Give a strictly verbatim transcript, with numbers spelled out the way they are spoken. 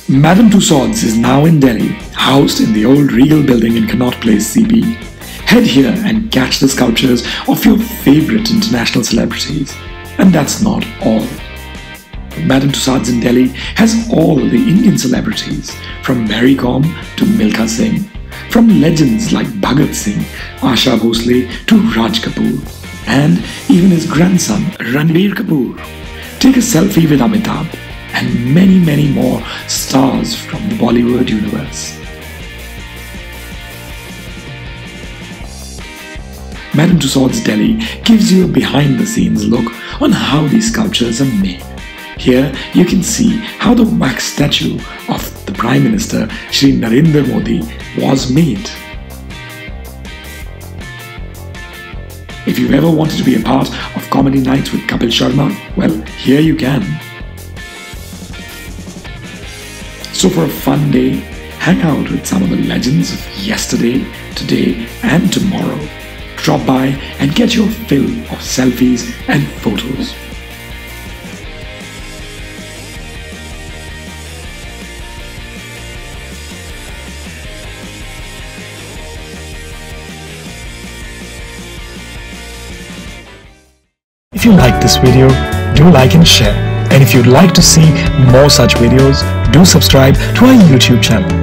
Madame Tussauds is now in Delhi, housed in the old Regal building in Connaught Place, C B. Head here and catch the sculptures of your favorite international celebrities. And that's not all. Madame Tussauds in Delhi has all the Indian celebrities, from Mary Kom to Milkha Singh, from legends like Bhagat Singh, Asha Bhosle to Raj Kapoor, and even his grandson Ranbir Kapoor. Take a selfie with Amitabh and many many more stars from the Bollywood universe. Madame Tussauds Delhi gives you a behind-the-scenes look on how these sculptures are made. Here you can see how the wax statue of the Prime Minister Shri Narendra Modi was made. If you've ever wanted to be a part of Comedy Nights with Kapil Sharma, well, here you can. So for a fun day, hang out with some of the legends of yesterday, today and tomorrow. Drop by and get your fill of selfies and photos. If you like this video, do like and share. And if you'd like to see more such videos, do subscribe to our YouTube channel.